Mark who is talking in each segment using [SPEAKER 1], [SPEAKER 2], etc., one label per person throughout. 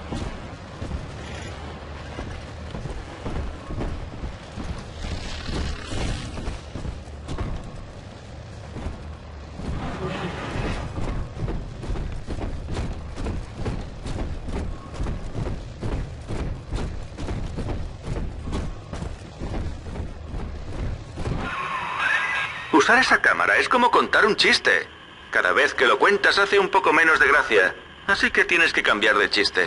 [SPEAKER 1] Usar esa cámara es como contar un chiste. Cada vez que lo cuentas hace un poco menos de gracia. Así que tienes que cambiar de chiste.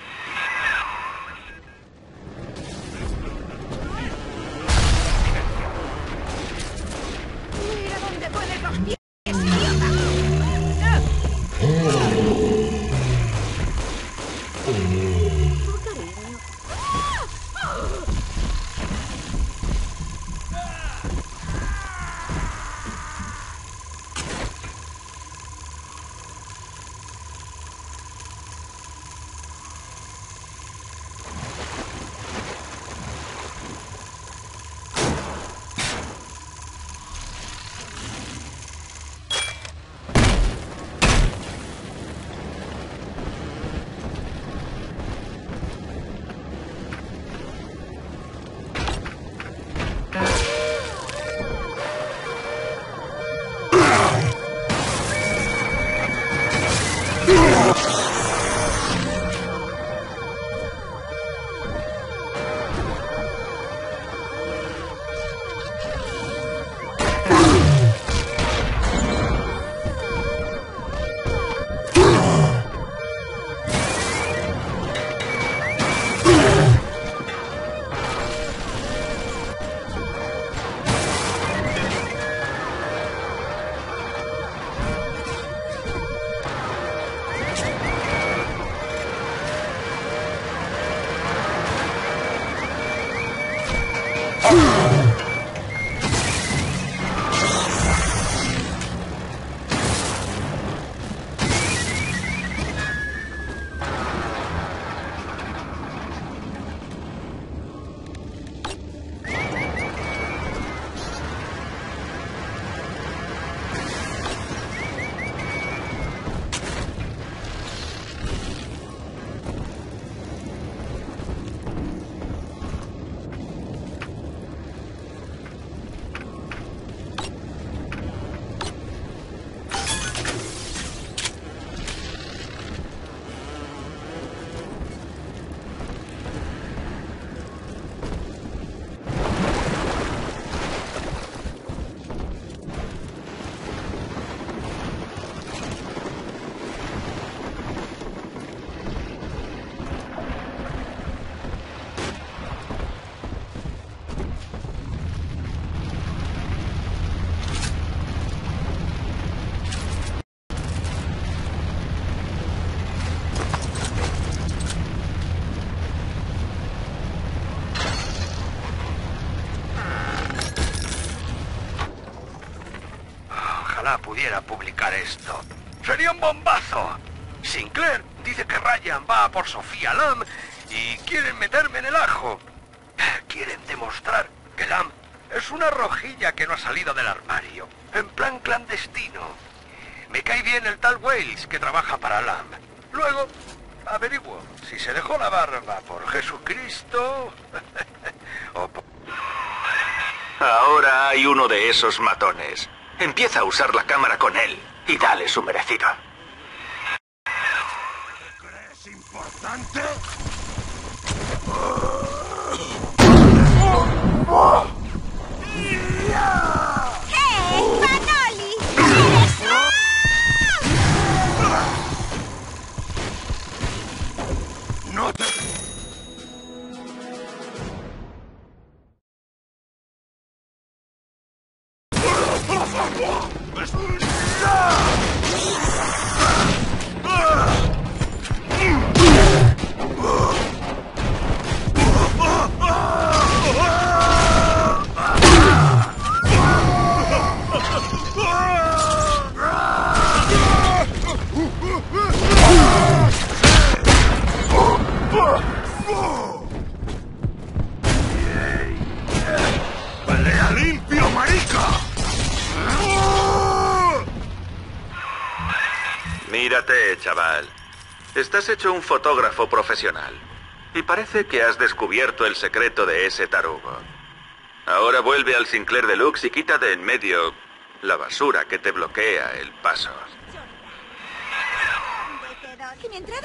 [SPEAKER 2] Mira dónde pones los pies,
[SPEAKER 3] pudiera publicar esto. Sería un bombazo. Sinclair dice que Ryan va por Sofía Lamb y quieren meterme en el ajo. Quieren demostrar que Lamb es una rojilla que no ha salido del armario, en plan clandestino. Me cae bien el tal Wales que trabaja para Lamb. Luego averiguo si se dejó la barba por Jesucristo o por...
[SPEAKER 1] Ahora hay uno de esos matones. Empieza a usar la cámara con él y dale su merecido.
[SPEAKER 3] ¿Crees importante?
[SPEAKER 2] ¡Eh, Manoli! ¡Eres tú!
[SPEAKER 3] No te... ¡Pelea limpio, marica!
[SPEAKER 1] Mírate, chaval. Estás hecho un fotógrafo profesional. Y parece que has descubierto el secreto de ese tarugo. Ahora vuelve al Sinclair Deluxe y quita de en medio la basura que te bloquea el paso.
[SPEAKER 2] ¿Y mi entrada?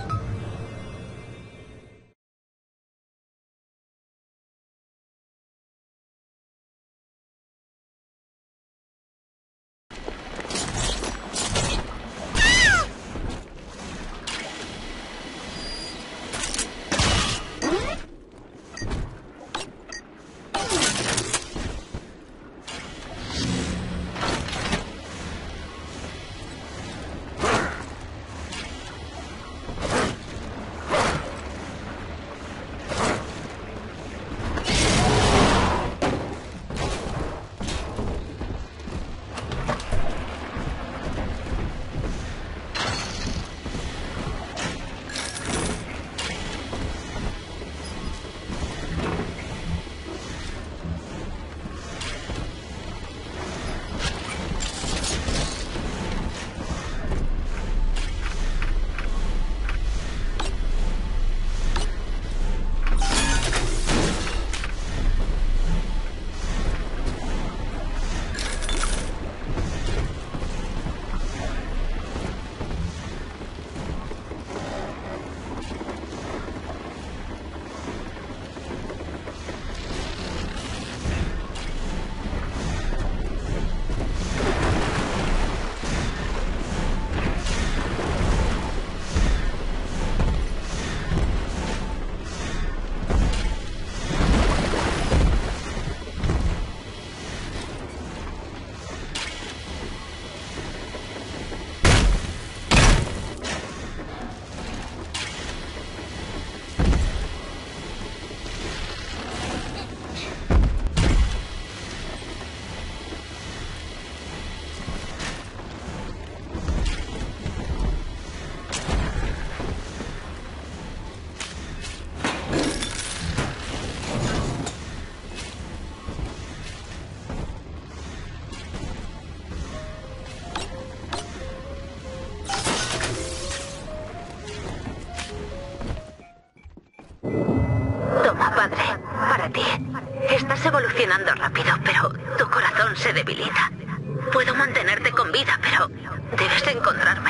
[SPEAKER 4] Toma, padre, para ti. Estás evolucionando rápido, pero tu corazón se debilita. Puedo mantenerte con vida, pero debes encontrarme.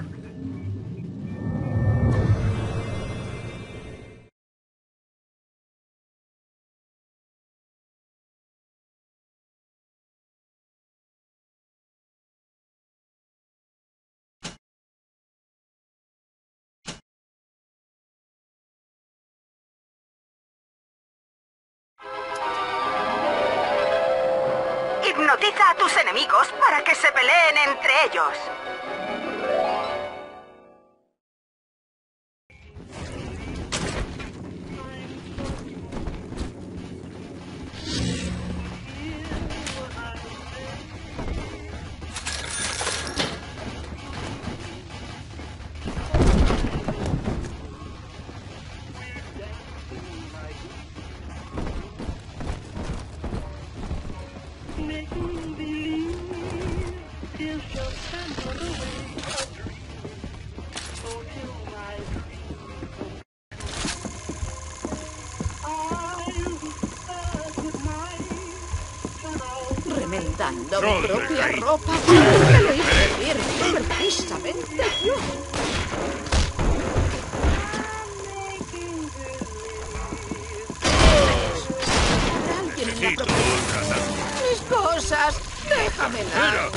[SPEAKER 2] Hipnotiza a tus enemigos para que se peleen entre ellos.
[SPEAKER 5] Remendando mi propia ropa. Me lo hice decir, precisamente yo. ¿Habrá alguien en la propiedad? Mis cosas, déjamelas.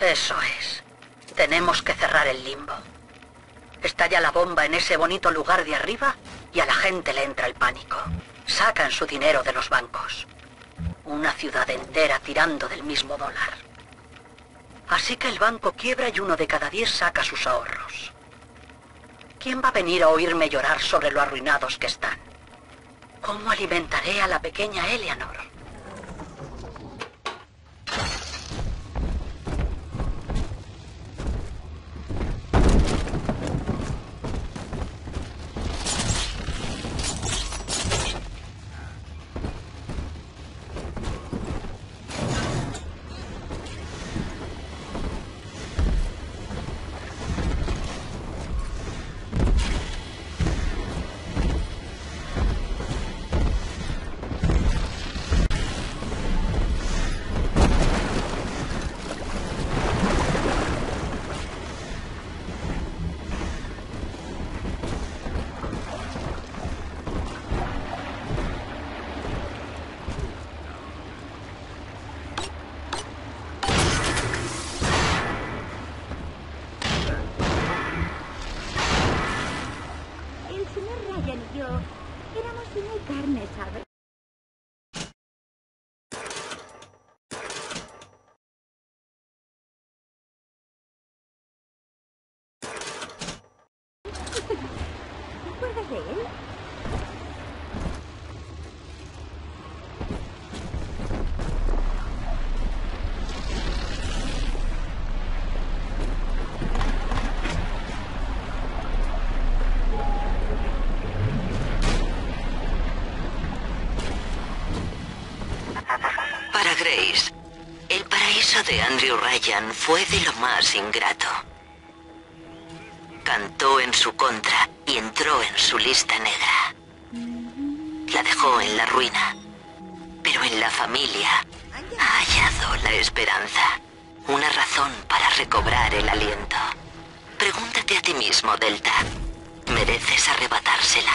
[SPEAKER 6] Eso es. Tenemos que cerrar el limbo. Estalla la bomba en ese bonito lugar de arriba y a la gente le entra el pánico. Sacan su dinero de los bancos. Una ciudad entera tirando del mismo dólar. Así que el banco quiebra y 1 de cada 10 saca sus ahorros. ¿Quién va a venir a oírme llorar sobre lo arruinados que están? ¿Cómo alimentaré a la pequeña Eleanor?
[SPEAKER 4] Para Grace, el paraíso de Andrew Ryan fue de lo más ingrato. Cantó en su contra y entró en su lista negra. La dejó en la ruina. Pero en la familia ha hallado la esperanza. Una razón para recobrar el aliento. Pregúntate a ti mismo, Delta. ¿Mereces arrebatársela?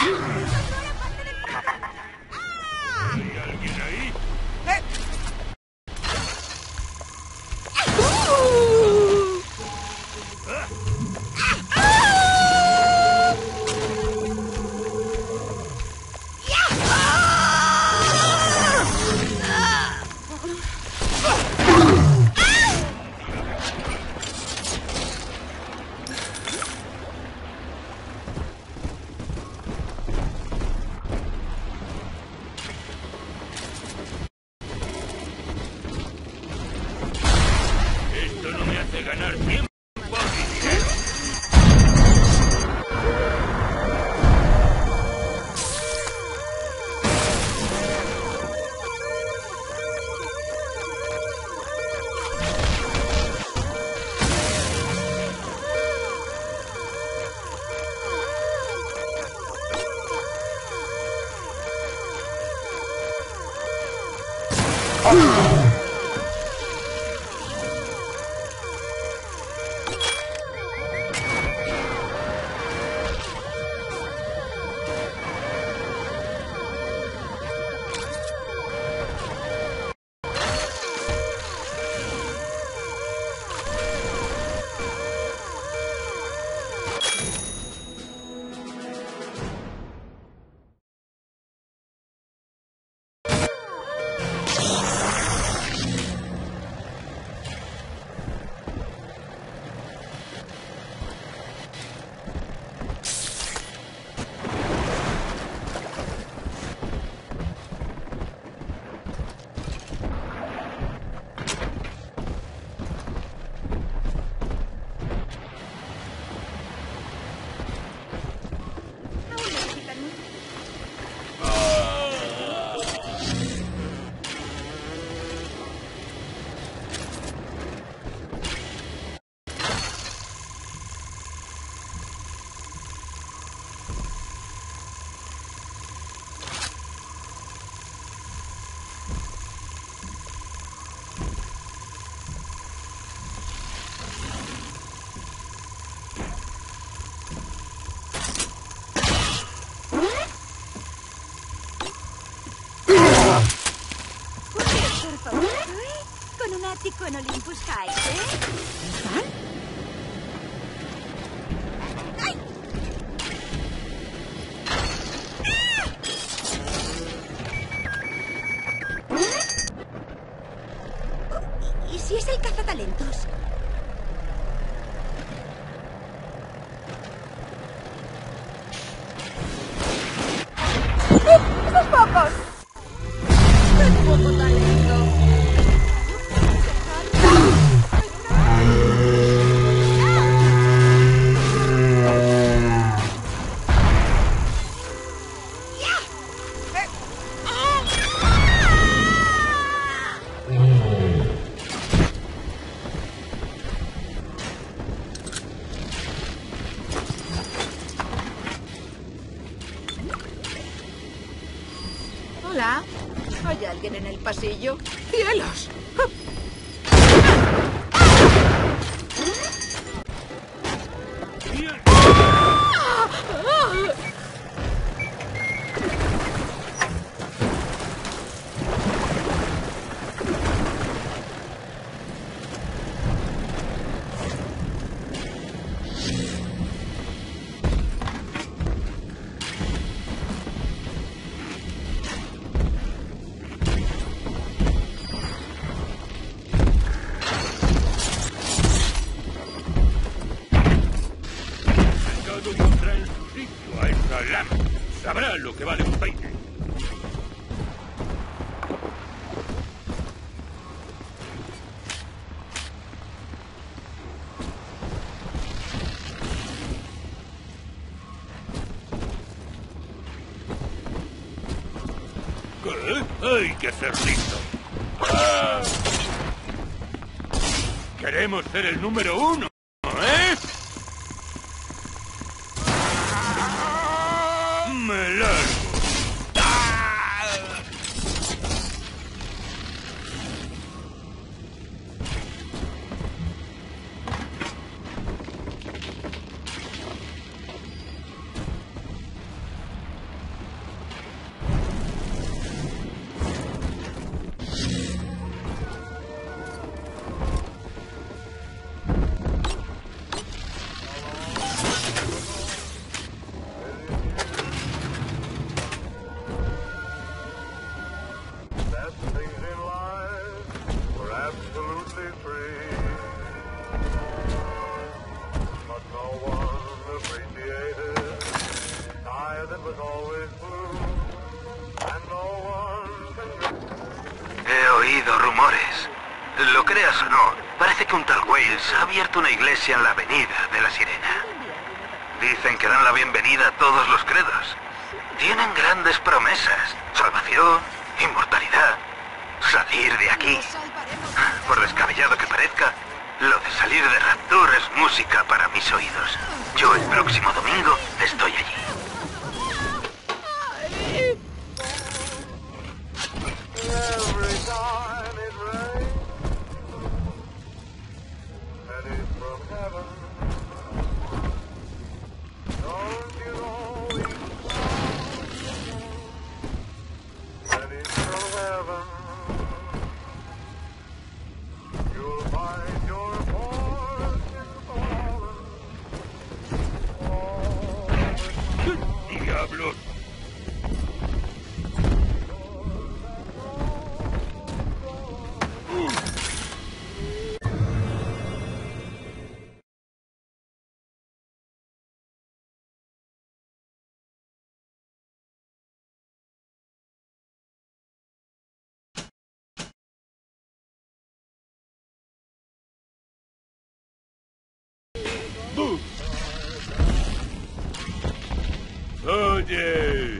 [SPEAKER 2] en un ático en Olympus Heights, ¿eh? ¡Ay! ¿Y si es el cazatalentos? ¡Esos pocos! ¡Qué poco talento!
[SPEAKER 5] Hola. ¿Hay alguien en el pasillo? ¡Cielos!
[SPEAKER 7] Pondrá en su sitio a esa lámpara. Sabrá lo que vale un peine. ¿Qué? Hay que ser listo. ¡Ah! Queremos ser el número 1, ¿eh? ¡Me largo!
[SPEAKER 3] He oído rumores. Lo creas o no, parece que un tal Wales ha abierto una iglesia en la avenida de la Sirena. Dicen que dan la bienvenida a todos los credos. Tienen grandes promesas. Salvación, inmortalidad, salir de aquí. Por descabellado que parezca, lo de salir de Rapture es música para mis oídos. Yo el próximo domingo estoy allí.
[SPEAKER 7] ¡Diablos! ¡Buf! ¡Oye!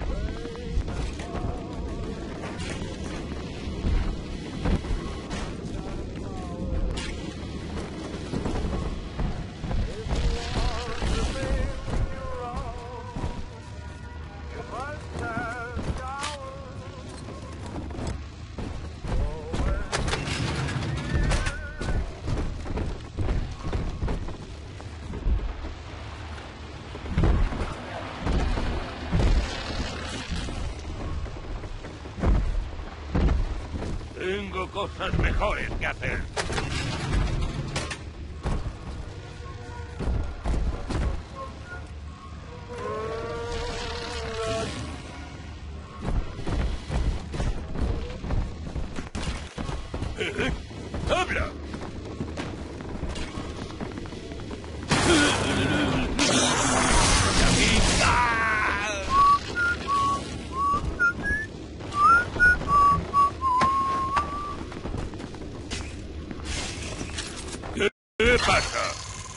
[SPEAKER 7] Tengo cosas mejores que hacer. ¡Habla! ¿Qué pasa?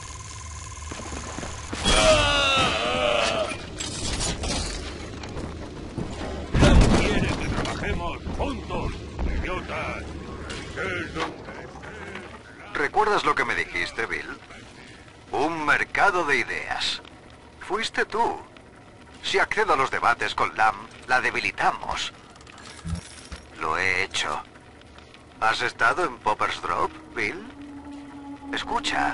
[SPEAKER 7] No quiere que trabajemos juntos, idiotas.
[SPEAKER 8] ¿Recuerdas lo que me dijiste, Bill? Un mercado de ideas. Fuiste tú. Si accedo a los debates con Lam, la debilitamos. Lo he hecho. ¿Has estado en Popper's Drop, Bill? Escucha.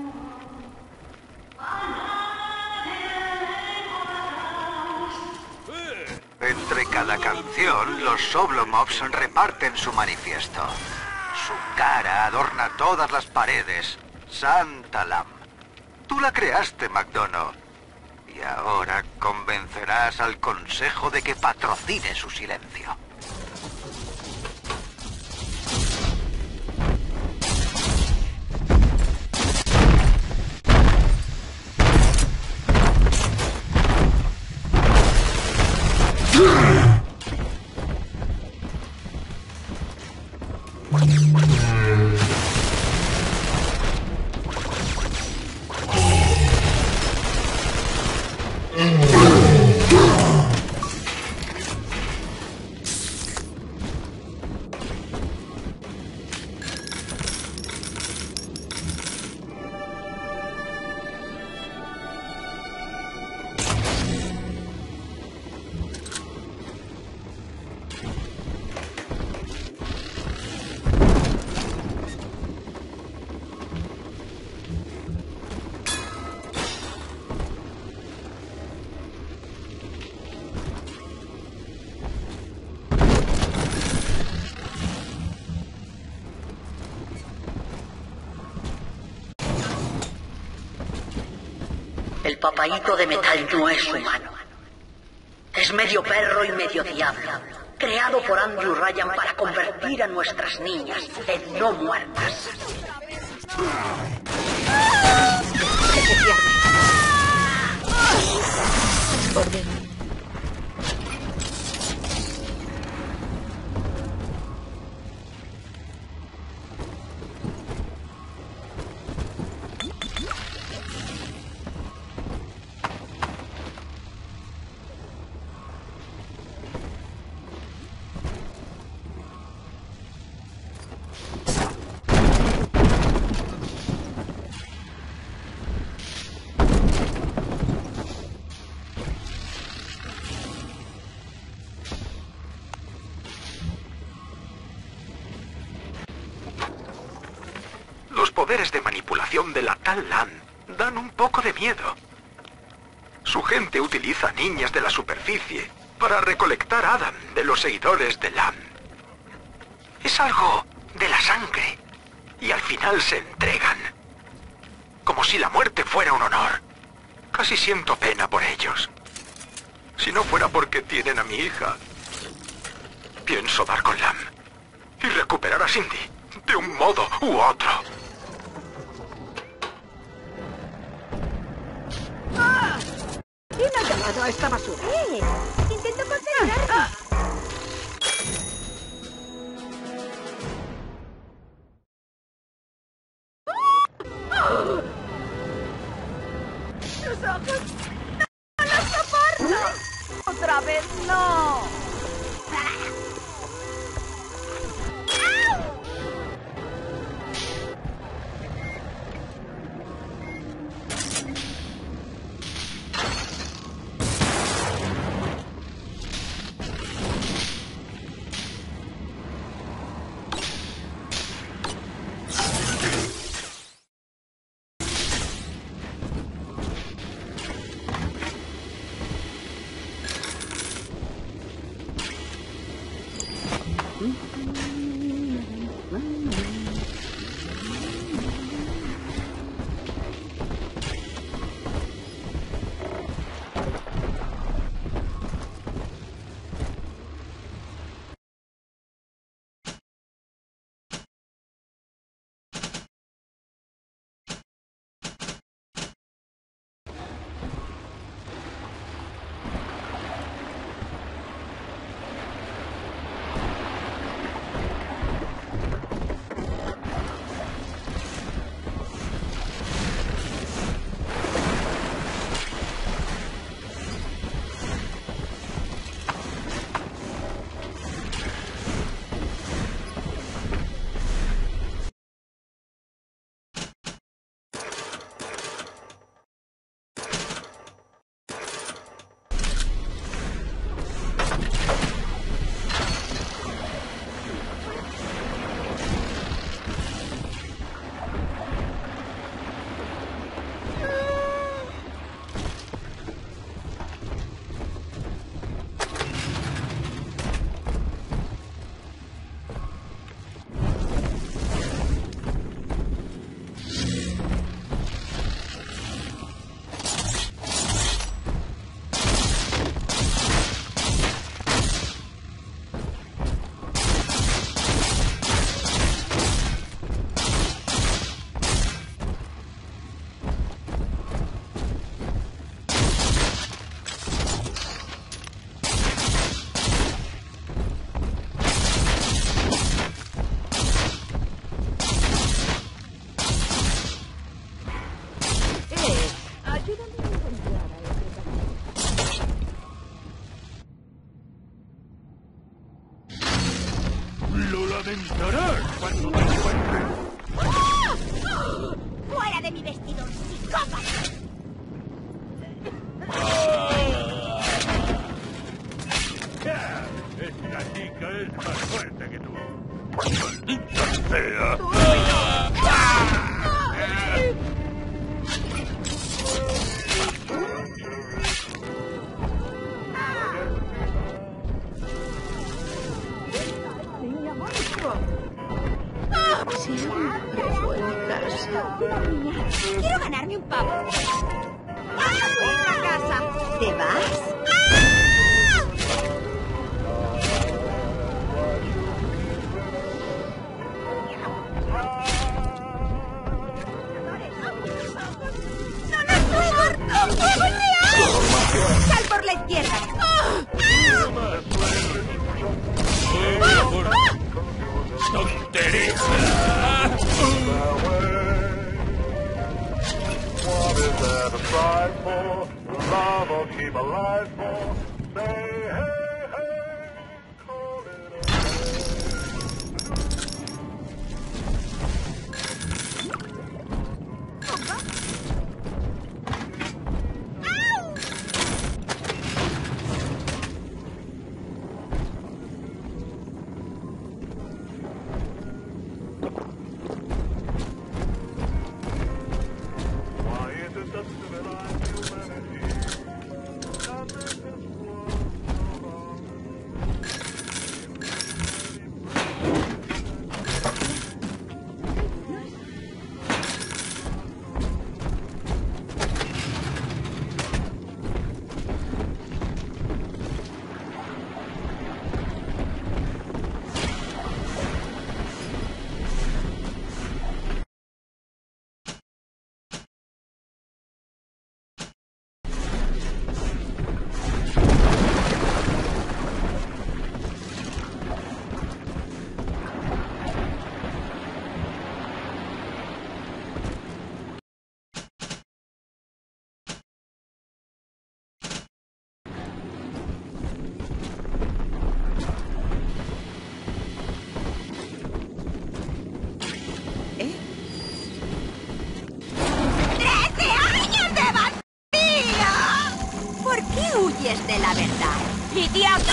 [SPEAKER 8] Entre cada canción, los Oblomobs reparten su manifiesto. Su cara adorna todas las paredes. Santa Lam. Tú la creaste, McDonough. Y ahora convencerás al Consejo de que patrocine su silencio.
[SPEAKER 6] El papayito de metal no es humano. Es medio perro y medio diablo, creado por Andrew Ryan para convertir a nuestras niñas en no muertas.
[SPEAKER 5] Orden.
[SPEAKER 3] Los poderes de manipulación de la tal Lam dan un poco de miedo. Su gente utiliza niñas de la superficie para recolectar Adam de los seguidores de Lam. Es algo de la sangre. Y al final se entregan. Como si la muerte fuera un honor. Casi siento pena por ellos. Si no fuera porque tienen a mi hija, pienso dar con Lam y recuperar a Cindy de un modo u otro.
[SPEAKER 5] ¿Quién ha llamado a esta basura?
[SPEAKER 2] Intento concentrarme.
[SPEAKER 5] ¡Los ojos! ¡No los soporto! ¡Otra vez no!
[SPEAKER 7] reventarás cuando te encuentres.
[SPEAKER 2] ¡Fuera de mi vestidor, psicópata!
[SPEAKER 7] Esta chica es más fuerte que tú. ¡Maldita sea!
[SPEAKER 5] Siempre fue mi casa.
[SPEAKER 2] Quiero ganarme un pavo. ¡La casa! ¿Te vas? ¡No lo soporto! ¡Sal por la izquierda!
[SPEAKER 7] ¡Tontería!
[SPEAKER 9] What is there to strive for? Love or keep alive for? Say hey, hey, call it Why is it that civilized humanity doesn't make this world go on?
[SPEAKER 2] huyes de la verdad. ¡Idiota!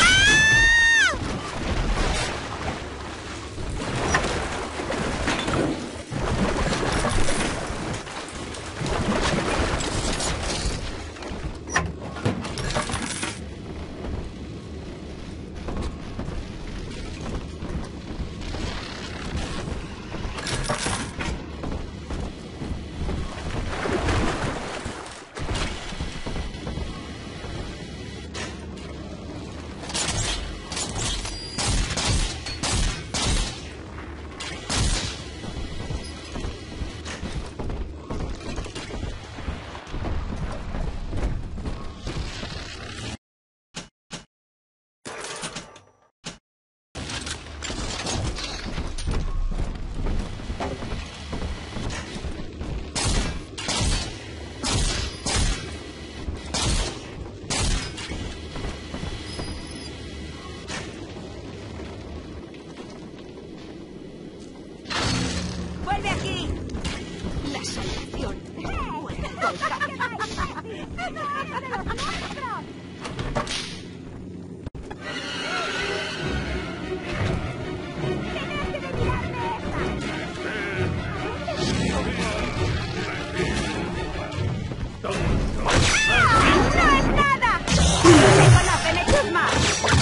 [SPEAKER 2] ¡Vuelve aquí! La salvación es ¡No es nada! ¡Me conocen hechos más!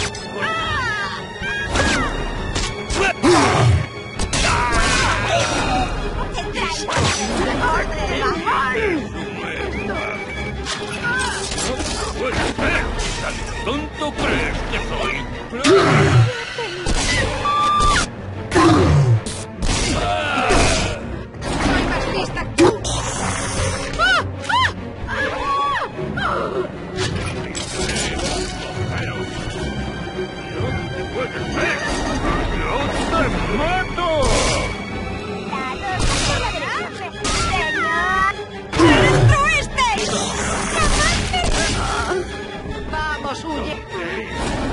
[SPEAKER 7] ¿Tan tonto crees que soy?
[SPEAKER 5] Soy más lista que tú.
[SPEAKER 7] Pero... ¡No puede ser! ¡Yo te mato!
[SPEAKER 5] ¡Vamos, huye!